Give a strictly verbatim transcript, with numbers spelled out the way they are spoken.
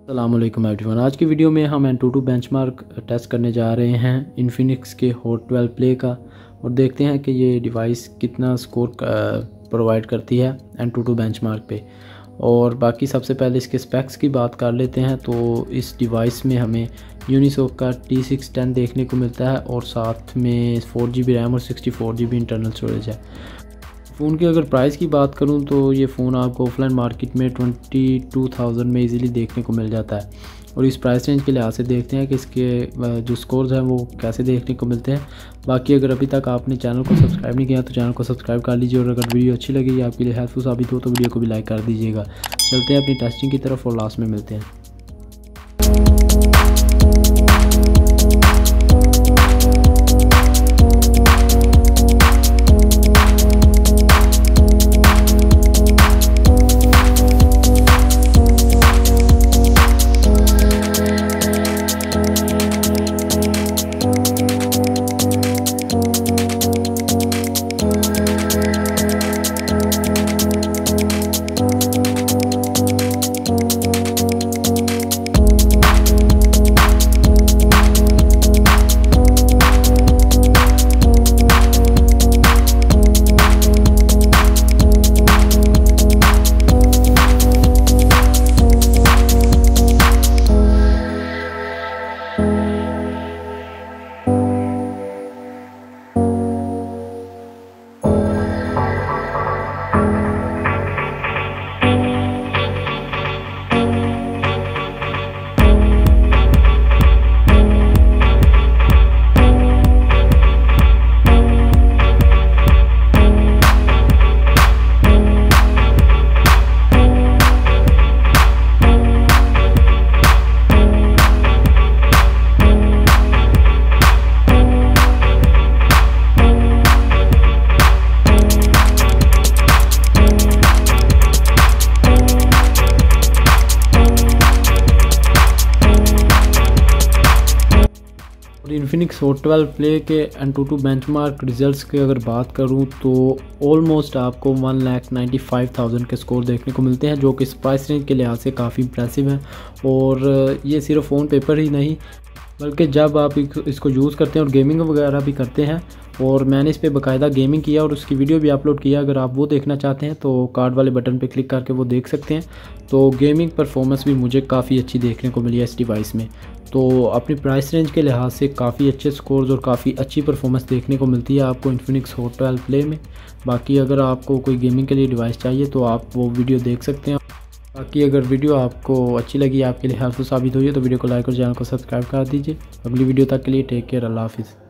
अस्सलाम वालेकुम एवरीवन। आज की वीडियो में हम एनटूटू बेंचमार्क टेस्ट करने जा रहे हैं इन्फिनिक्स के हॉट ट्वेल्व प्ले का और देखते हैं कि ये डिवाइस कितना स्कोर प्रोवाइड करती है एनटूटू बेंचमार्क पे। और बाकी सबसे पहले इसके स्पेक्स की बात कर लेते हैं। तो इस डिवाइस में हमें यूनिसॉक का टी सिक्स टेन देखने को मिलता है और साथ में फोर जी बी रैम और sixty four G B internal storage है। फ़ोन की अगर प्राइस की बात करूं तो ये फ़ोन आपको ऑफलाइन मार्केट में ट्वेंटी टू थाउजेंड में इजीली देखने को मिल जाता है। और इस प्राइस रेंज के लिहाज से देखते हैं कि इसके जो स्कोर्स हैं वो कैसे देखने को मिलते हैं। बाकी अगर अभी तक आपने चैनल को सब्सक्राइब नहीं किया तो चैनल को सब्सक्राइब कर लीजिए और अगर वीडियो अच्छी लगी आपके लिए हेल्पफुल साबित हो तो वीडियो को भी लाइक कर दीजिएगा। चलते हैं अपनी टेस्टिंग की तरफ और लास्ट में मिलते हैं। इन्फिनिक्स हॉट ट्वेल्व प्ले के एनटूटू बेंचमार्क रिजल्ट्स की अगर बात करूं तो ऑलमोस्ट आपको one lakh ninety five thousand के स्कोर देखने को मिलते हैं, जो कि इस प्राइस रेंज के लिहाज से काफ़ी इंप्रेसिव है। और ये सिर्फ फ़ोन पेपर ही नहीं बल्कि जब आप इसको यूज़ करते हैं और गेमिंग वगैरह भी करते हैं, और मैंने इस पर बाकायदा गेमिंग किया और उसकी वीडियो भी अपलोड किया। अगर आप वो देखना चाहते हैं तो कार्ड वाले बटन पे क्लिक करके वो देख सकते हैं। तो गेमिंग परफॉर्मेंस भी मुझे काफ़ी अच्छी देखने को मिली है इस डिवाइस में। तो अपनी प्राइस रेंज के लिहाज से काफ़ी अच्छे स्कोर्स और काफ़ी अच्छी परफॉर्मेंस देखने को मिलती है आपको इन्फिनिक्स हॉट ट्वेल्व प्ले में। बाकी अगर आपको कोई गेमिंग के लिए डिवाइस चाहिए तो आप वो वीडियो देख सकते हैं। बाकी अगर वीडियो आपको अच्छी लगी, आपके लिए हेल्पफुल साबित हुई है तो वीडियो को लाइक और चैनल को सब्सक्राइब कर दीजिए। अगली वीडियो तक के लिए टेक केयर, अल्लाह हाफिज़।